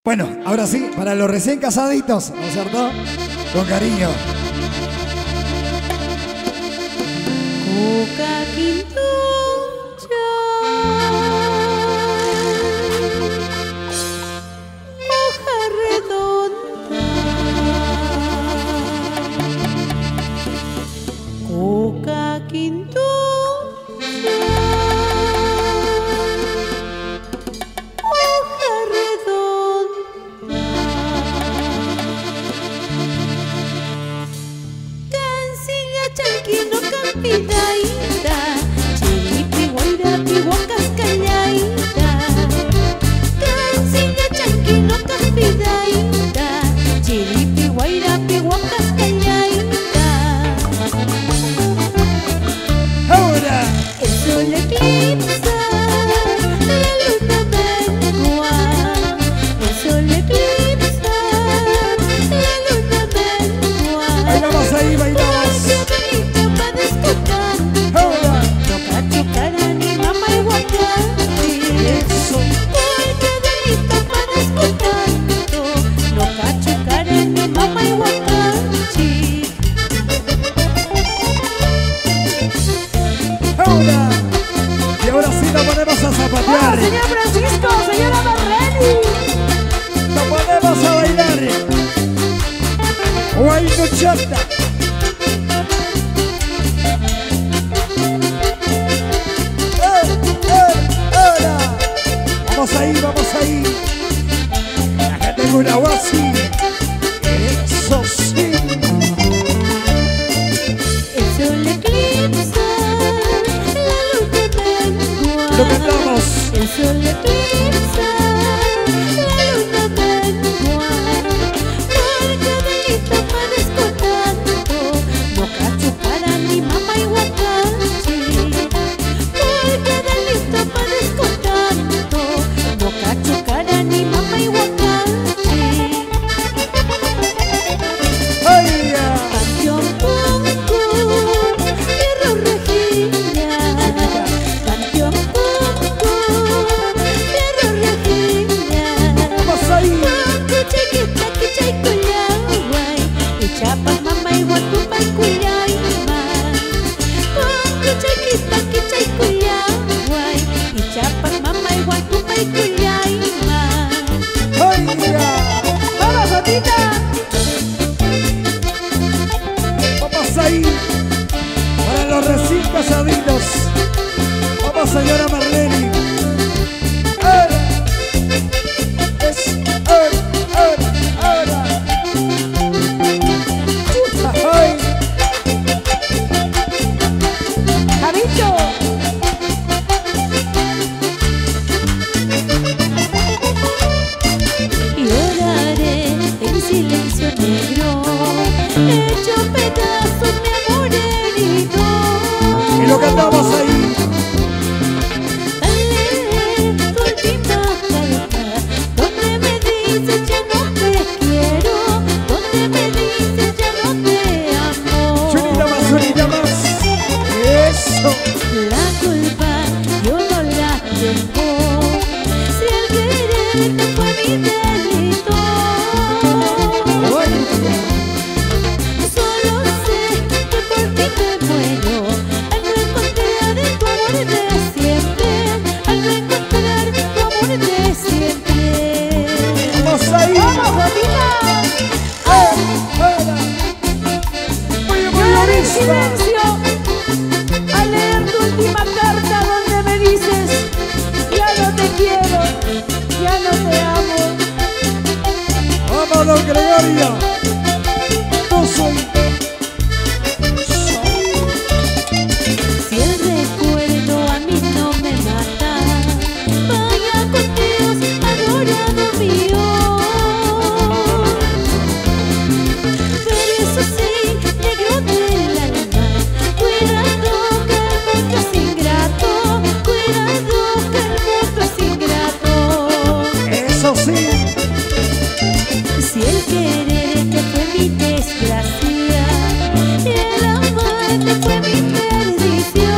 Bueno, ahora sí, para los recién casaditos, ¿no es cierto? Con cariño. Coca quintucha, hoja redonda, coca quintucha, hoja redonda, cancilla chanquino campidaita, chiripi guairapi huacas callaita, cancilla chanquino campidaita, chiripi guairapi huacas callaita. Ahora. El sol eclipsa, la luna mengua. El sol eclipsa, la luna mengua. Bailamos ahí, bailamos. Porque Benito va descontando. Ahora. Toca chocar a mi mamá y guacati. Eso. Porque Benito va descontando. Toca chocar a mi mamá y guacati. Ahora. Y ahora sí nos ponemos a zapatear. Señor Francisco, señora Marlene. Nos ponemos a bailar. Guaynochata. Ahora. Vamos ahí, vamos ahí. La gente de Guanahuasi. Eso sí. El sol eclipsa, la luna mengua. Lo cantamos. El sol eclipsa, la luna mengua. Porque Benito va descontando. No cacho para mi mamá y guacachi. Porque Benito va descontando. No cacho para mi mamá y guacachi. ¡Ay, ya! Canción Ponco, Fierro Regina. Canción Ponco, Fierro Regina. Vamos ahí. Ponco chiquita que chay cuyahuay, y chapas mamá y guatuma y cuyayma. Ponco chiquita que chay cuyahuay, y chapas mamá y guatuma y cuyayma. ¡Ay, ya! ¡Vamos, Jotita! Vamos ahí. Para los recién casaditos. Vamos, señora Marlene. Ahora. Es ahora, ahora. ¡Ay! ¡Javicho! Y oraré en silencio negro, hecho pedazos mi amor herido. Y lo cantamos ahí. Dale tu última carta, donde me dices ya no te quiero, donde me dices ya no te amo. Unida más. Eso. La culpa yo no la tengo, si el quererte fue mi delito. Solo sé que por ti me muero, al no encontrar tu amor de siempre, al no encontrar tu amor de siempre. Vamos ahí. ¡Vamos, Jotita! Ahora. Muy Lloraré en bien. silencio al leer tu última carta donde me dices: ya no te quiero, ya no te amo. Vamos, don Gregorio. No soy. Si el recuerdo a mí no me mata, vaya con Dios, adorado mío. Pero eso sí, negro del alma, cuidado que el mundo es ingrato, cuidado que el mundo es ingrato. Eso sí. Si el quererte fue mi desgracia, el amarte fue mi perdición.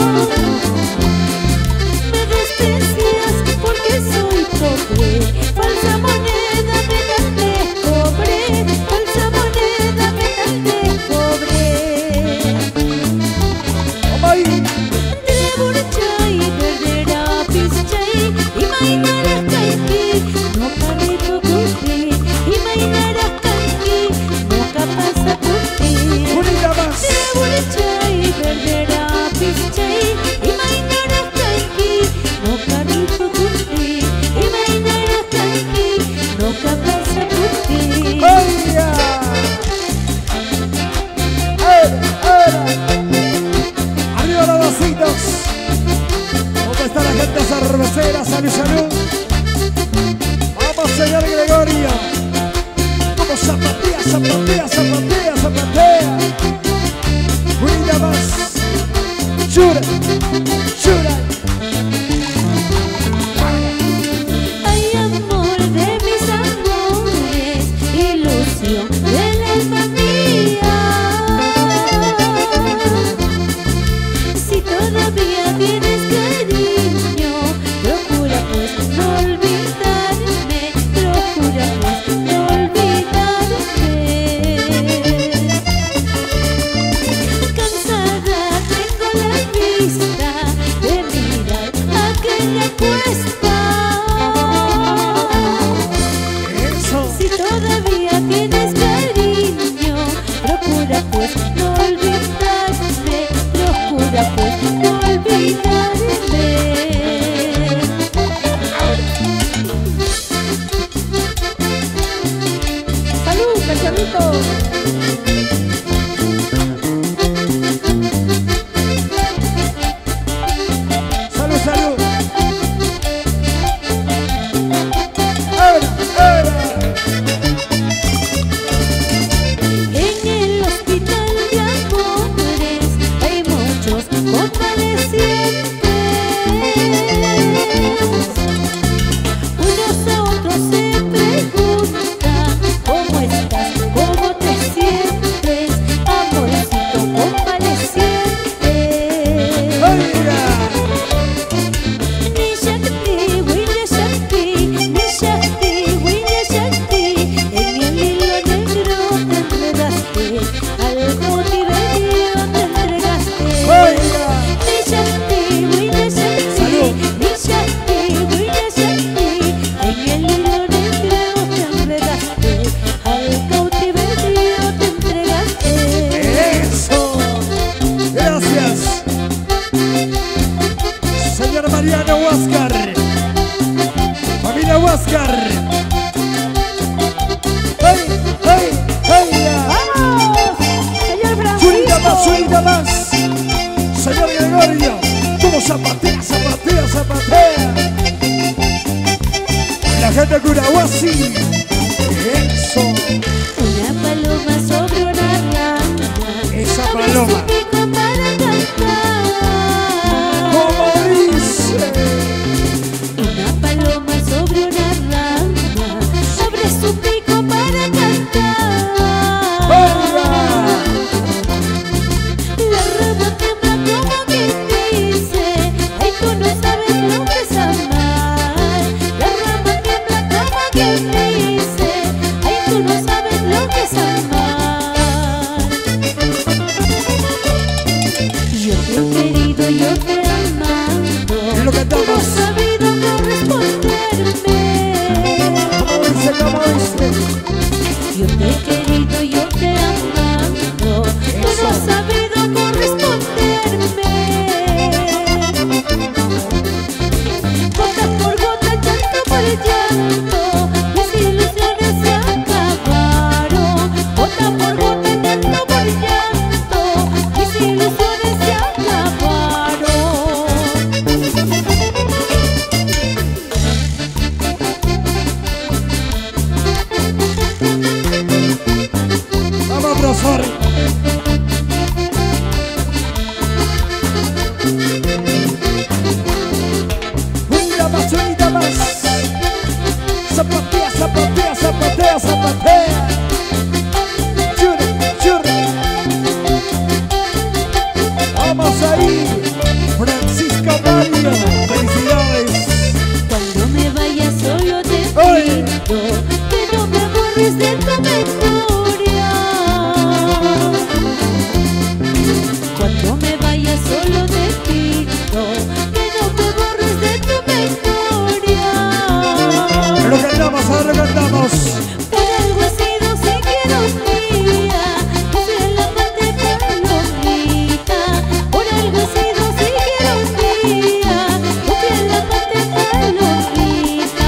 Me desprecias porque soy pobre. zapatea, zapatea, zapatea. Unida más. Chura, chura. Ay, amor de mis amores, ilusión del alma mía. Si todavía tienes cariño, procura pues no olvidarme, procura pues no olvidarme. Cansada tengo la vista de mirar aquella cuesta. Eso. Si todavía tienes cariño, procura pues no olvidarme, procura pues no olvidarme. ¡Salud, cachorrito! Salud, salud. Ahora, ahora. En el hospital de amores hay muchos convalecientes. Unos a otros se preguntan ¿cómo estás? ¿Cómo te sientes? Amorcito convaleciente. Oiga. Ni Shakti, Winnie Shakti, ni Shakti, Winnie Shakti. En el hilo negro te enredaste, al cautiverio te entregaste. Oiga. Ni Shakti, Winnie Shakti, Salud. ni Shakti, Winnie Shakti. En el hilo negro te enredaste, al cautiverio te entregaste. Eso. Gracias. Señor Mariano Huáscar. Familia Huáscar. ¡Hey, hey, hey! ¡Vamos! Señor ¡Unida más, Francisco. unida más! Señor Gregorio. Como zapatea, zapatea, zapatea. La gente de Curahuasi. Eso. Una paloma sobre una rama. Esa Abre paloma. su pico para cantar. Como dice. Una paloma sobre una rama. Abre su pico para cantar. ¡Oiga! La rama tiembla como quien dice: ay, tú no sabes lo que es amar. La rama tiembla como quien dice: ay, tú no sabes lo que es amar. Yo te he querido, yo te he amado. Es lo que Tú no has estamos. sabido corresponderme. Como dice, como dice. Yo te he querido, yo te he amado. Tú no has sabido corresponderme. Gota por gota, llanto por llanto, mis ilusiones se acabaron. Gota por gota, llanto por llanto, mis ilusiones se acabaron. Vamos, profesor. Unida más, unida más. Zapatea, zapatea, zapatea, zapatea. Churra, churra. Vamos ahí. Francisco Mario. Felicidades. Cuando me vaya solo te ¡Ay! pido que no me borres de tu memoria. Cuando me vaya solo te pido que no me borres de tu memoria. Lo cantamos, ahora lo cantamos. Por algo he sido siquiera un día, tu fiel amante palomita. Por algo he sido siquiera un día, tu fiel amante palomita.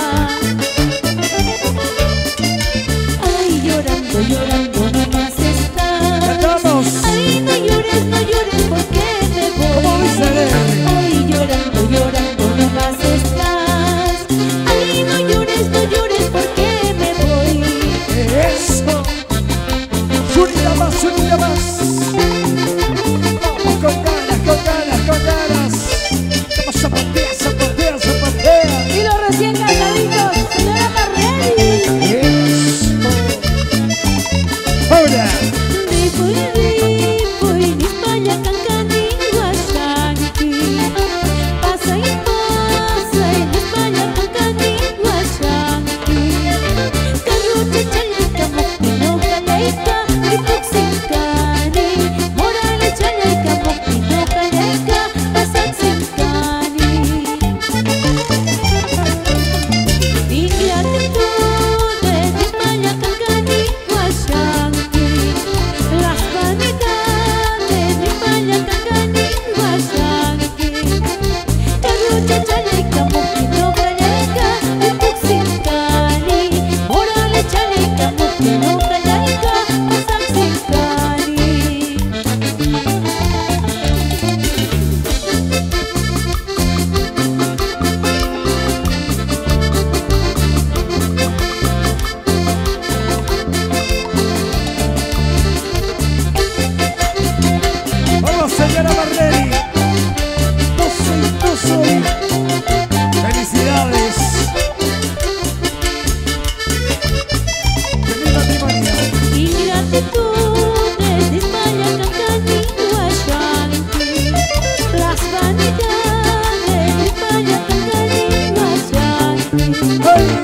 Ay, llorando, llorando no me haces estar. Cantamos. Ay, no llores porque me voy. ¿Cómo dice? Ay, llorando, llorando no me haces estar. Ay, no llores porque me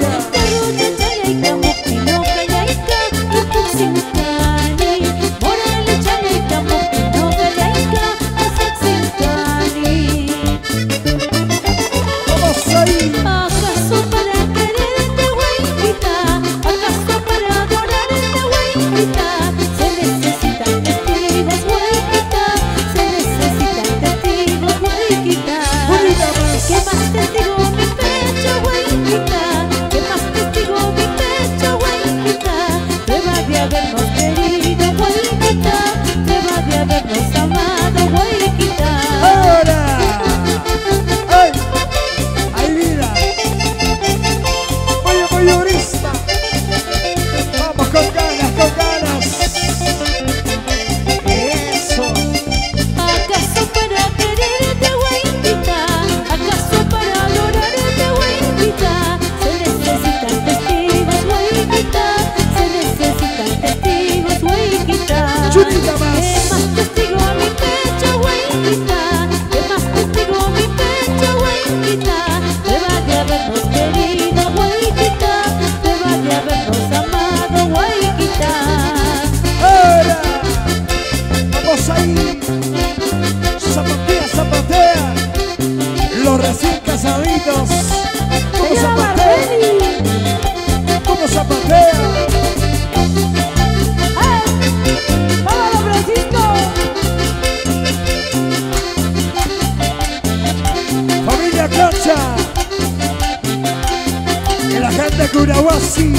Curahuasi.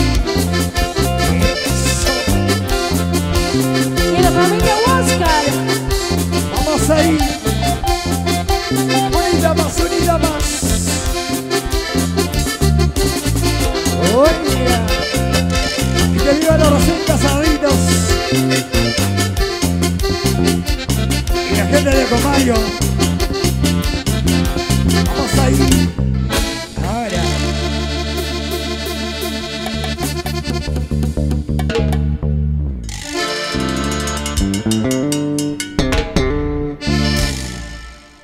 Y la familia Huáscar. Vamos ahí. Unida más, unida más. Oye. Y que vivan los recién casaditos. Y la gente de Comayo. Vamos ahí.